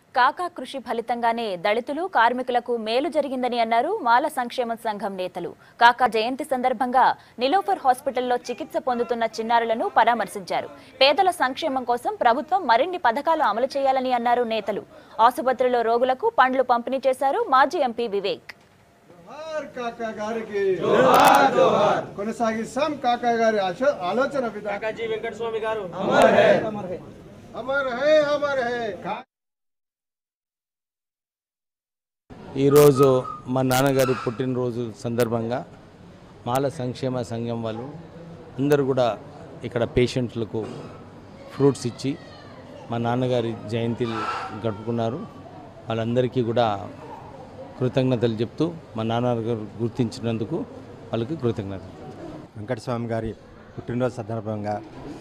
కాకా కృషి ఫలితంగానే దళితులు కార్మికులకు మేలు జరిగిందని అన్నారు మాల సంక్షేమ సంఘం నేతలు. కాకా జయంతి సందర్భంగా నిలోఫర్ హాస్పిటల్లో చికిత్స పొందుతున్న చిన్నారులను పరామర్శించారు. పేదల సంక్షేమం కోసం ప్రభుత్వం మరిన్ని పథకాలు అమలు చేయాలని అన్నారు నేతలు. ఆసుపత్రిలో రోగులకు పండ్లు పంపిణీ చేశారు మాజీ ఎంపీ వివేక్. ఆలోచన ఈరోజు మా నాన్నగారి పుట్టినరోజు సందర్భంగా మాల సంక్షేమ సంఘం వాళ్ళు అందరూ కూడా ఇక్కడ పేషెంట్లకు ఫ్రూట్స్ ఇచ్చి మా నాన్నగారి జయంతి గడుపుకున్నారు. వాళ్ళందరికీ కూడా కృతజ్ఞతలు చెప్తూ మా నాన్నగారు గుర్తించినందుకు వాళ్ళకి కృతజ్ఞతలు. వెంకటస్వామి గారి పుట్టినరోజు సందర్భంగా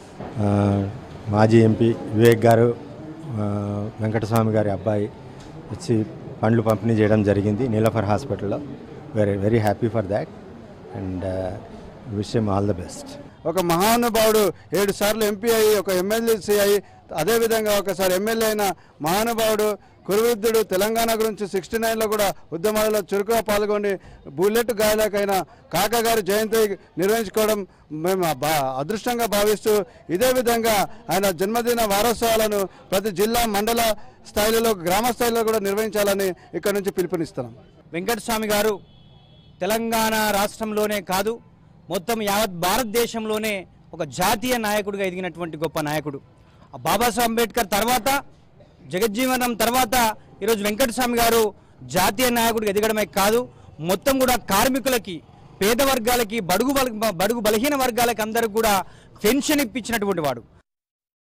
మాజీ ఎంపీ వివేక్ గారు వెంకటస్వామి గారి అబ్బాయి వచ్చి పండ్లు పంపిణీ చేయడం జరిగింది నీలోఫర్ హాస్పిటల్లో. Very happy for that and wish him all the best. ఒక మహానుభావుడు 7 సార్లు ఎంపీ అయ్యి ఒక ఎమ్మెల్సీ అయ్యి అదేవిధంగా ఒకసారి ఎమ్మెల్యే అయిన మహానుభావుడు కురువృద్ధుడు. తెలంగాణ గురించి 69లో కూడా ఉద్యమాలలో చురుకుగా పాల్గొని బుల్లెట్ గాయాలకైన కాకా గారి జయంతి నిర్వహించుకోవడం మేము అదృష్టంగా భావిస్తూ ఇదే విధంగా ఆయన జన్మదిన వారోత్సవాలను ప్రతి జిల్లా మండల స్థాయిలో గ్రామ స్థాయిలో కూడా నిర్వహించాలని ఇక్కడ నుంచి పిలుపునిస్తున్నాం. వెంకటస్వామి గారు తెలంగాణ రాష్ట్రంలోనే కాదు మొత్తం యావత్ భారతదేశంలోనే ఒక జాతీయ నాయకుడిగా ఎదిగినటువంటి గొప్ప నాయకుడు. బాబాసాహెబ్ అంబేద్కర్ తర్వాత జగజ్జీవనం తర్వాత ఈరోజు వెంకటస్వామి గారు జాతీయ నాయకుడిగా ఎదగడమే కాదు మొత్తం కూడా కార్మికులకి పేద వర్గాలకి బడుగు బలహీన వర్గాలకి అందరికి కూడా పెన్షన్ ఇప్పించినటువంటి వాడు.